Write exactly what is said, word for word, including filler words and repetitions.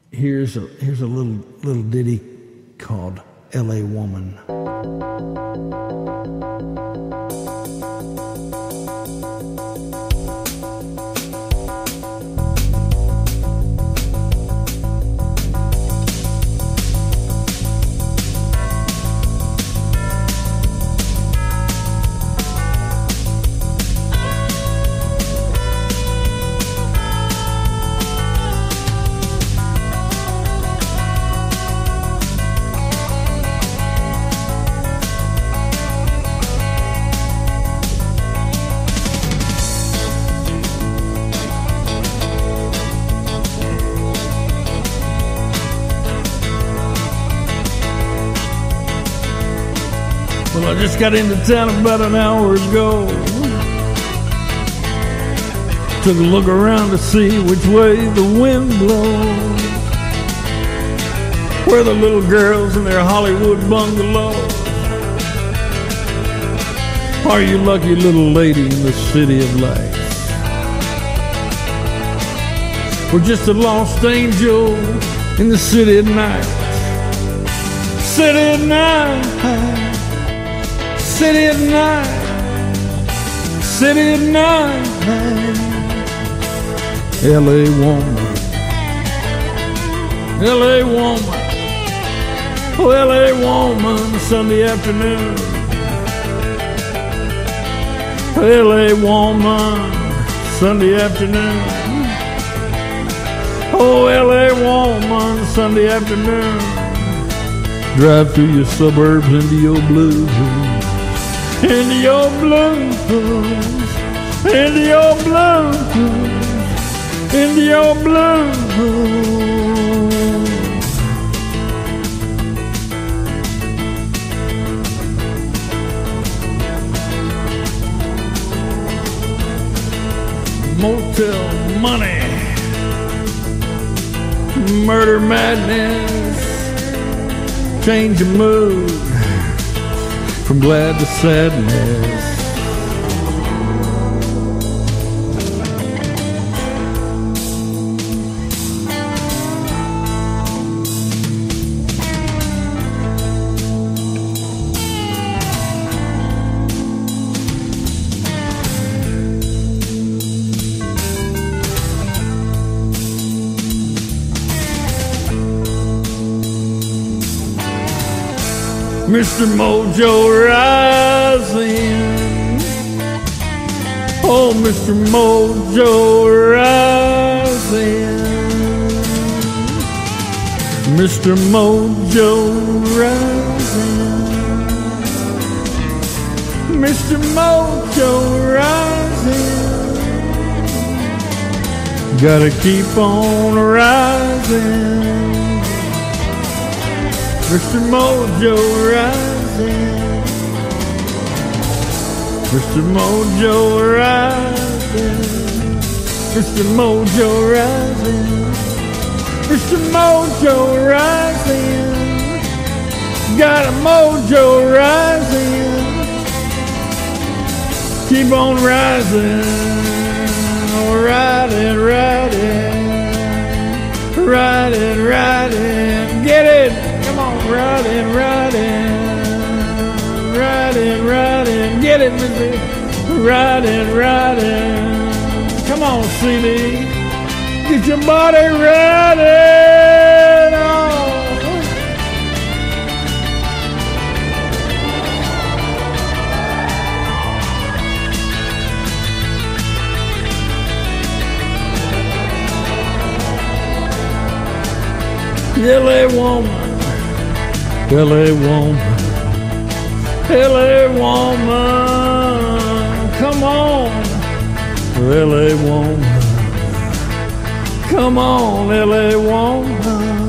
Here's a here's a little little ditty called L A Woman. Well, I just got into town about an hour ago. Took a look around to see which way the wind blows. Where the little girls in their Hollywood bungalows. Are you lucky little lady in the city of lights? We're just a lost angel in the city at night. City at night. City at night, city at night. L A woman, L A woman, oh L A woman, Sunday afternoon. L A woman, Sunday afternoon. Oh L A woman, Sunday afternoon. Drive through your suburbs into your blues. Into your blues, into your blues, into your blues. Motel money, murder madness, change your mood from glad to sadness. Mister Mojo rising, oh Mister Mojo rising, Mister Mojo rising, Mister Mojo rising, gotta keep on rising. Mister Mojo rising, Mister Mojo rising, Mister Mojo rising, Mister Mojo rising, got a mojo rising, keep on rising, riding, riding, riding, riding, get it. Come on, riding, riding, riding, riding, get it, Missy, riding, riding. Come on, C D, get your body riding. Oh. L A woman, L A woman, L A woman, come on, L A woman, come on, L A woman.